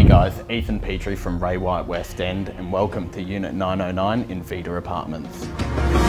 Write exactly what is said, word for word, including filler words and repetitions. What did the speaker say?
Hey guys, Ethan Petrie from Ray White West End and welcome to Unit nine oh nine in Vida Apartments.